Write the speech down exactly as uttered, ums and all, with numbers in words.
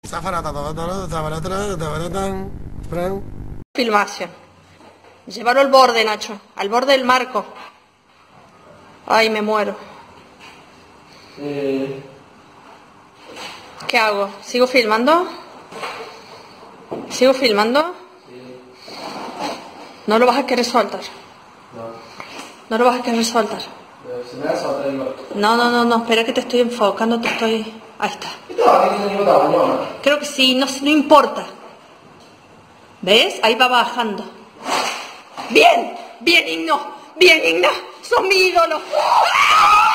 Filmación. Llévalo al borde, Nacho. Al borde del marco. Ay, me muero. Eh... ¿Qué hago? ¿Sigo filmando? ¿Sigo filmando? Sí. No lo vas a querer soltar. No. No lo vas a querer soltar. Pero se me va a soltar el marco. No, no, no, no. Espera que te estoy enfocando. Te estoy... Ahí está. Estaba aquí en el tamaño. Creo que sí. No, no importa. ¿Ves? Ahí va bajando. ¡Bien! ¡Bien, Igno! ¡Bien, Igna! ¡Sos mi ídolo! ¡Ah!